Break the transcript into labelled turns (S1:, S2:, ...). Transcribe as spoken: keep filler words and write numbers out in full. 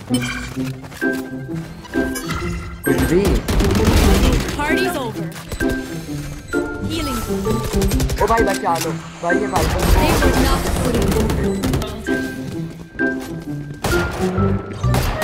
S1: कुछ भी।
S2: Party's over. Healing.
S1: ओ भाई बचा लो भाई, ये भाई
S2: They were not putting.